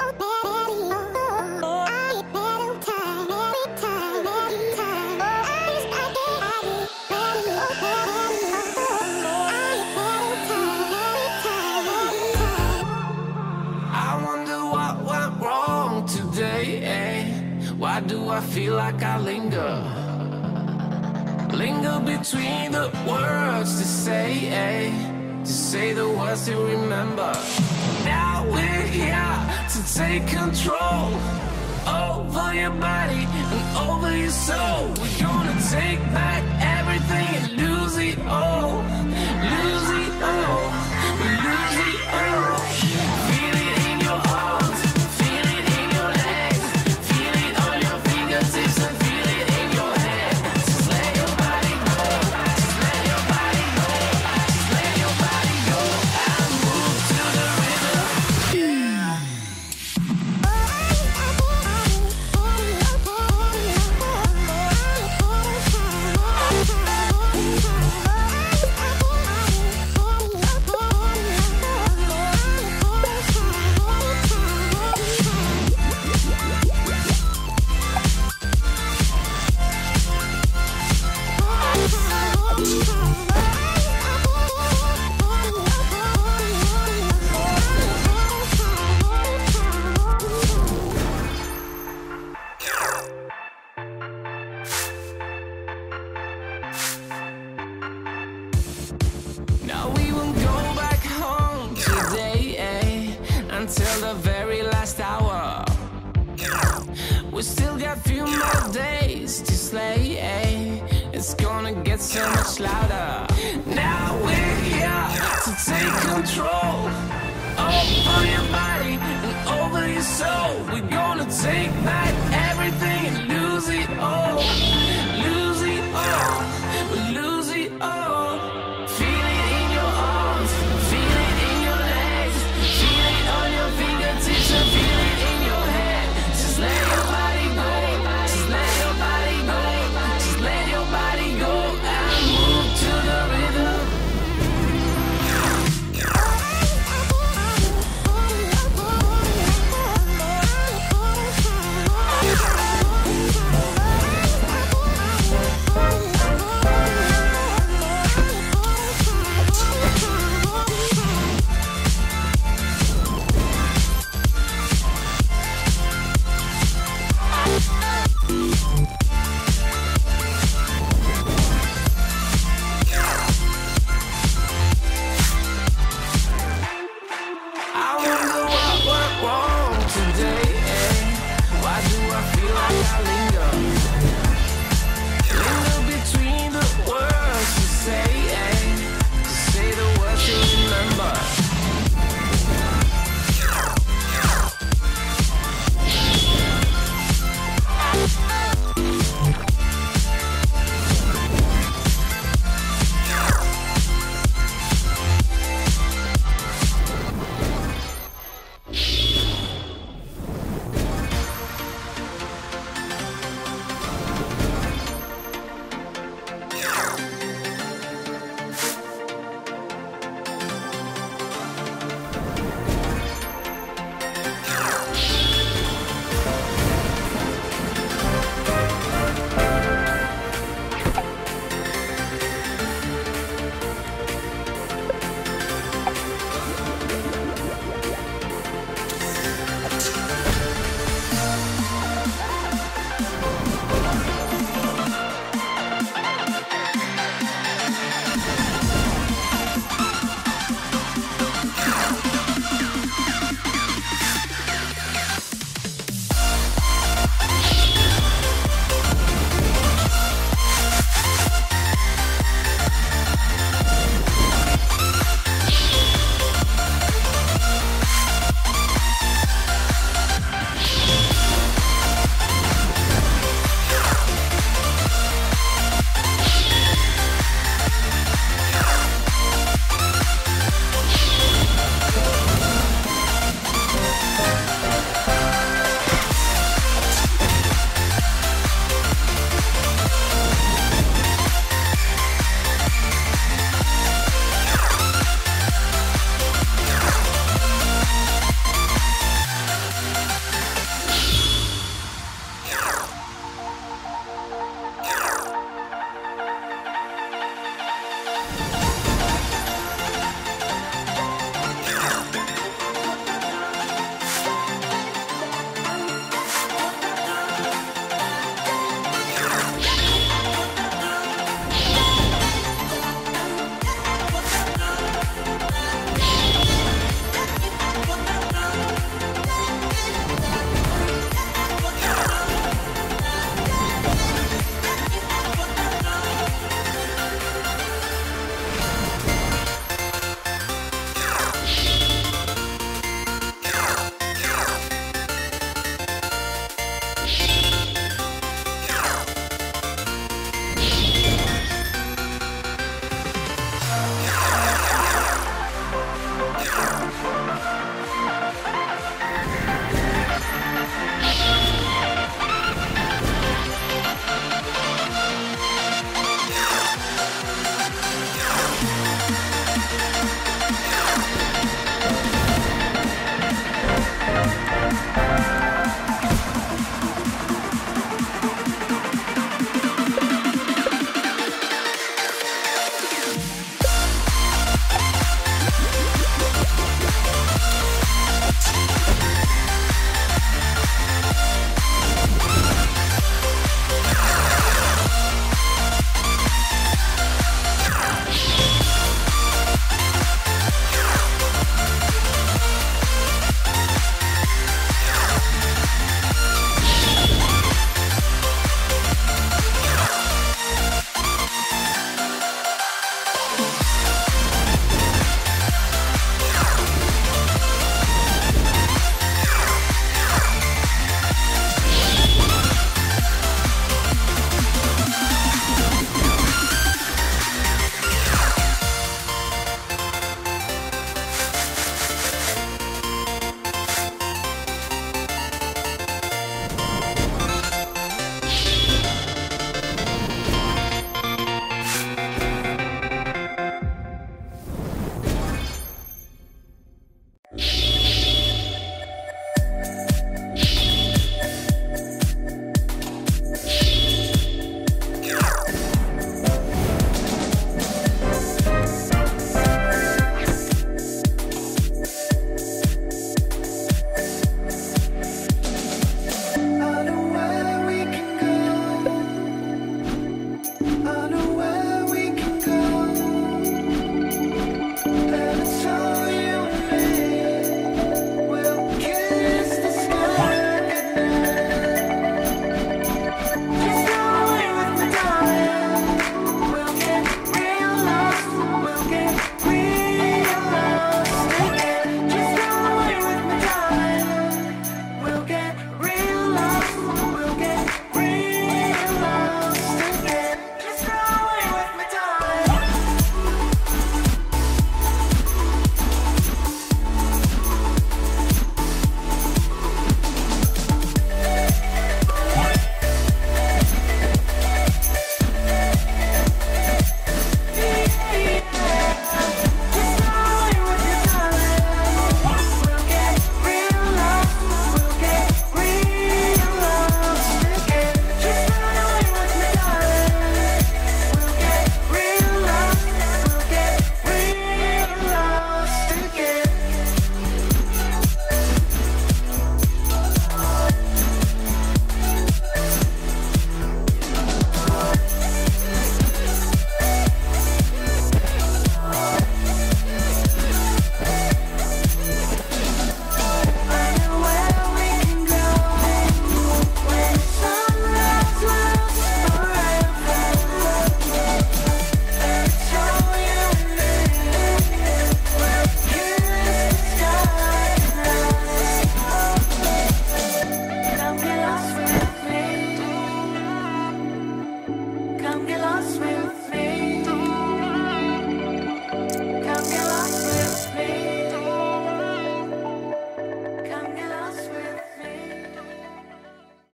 Why do I feel like I linger between the words to say the words to remember. Now we're here to take control over your body and over your soul. We're gonna take back everything and lose it all, lose it all, lose it all. Feel it in your arms, feel it in your legs, feel it on your fingertips and feel it in your head. Just let your body go, just let your body go, just let your body go and move to the rhythm. Now we won't go back home today, until the very last hour. We still got few more days to slay, it's gonna get so much louder. Now we're here to take control over your body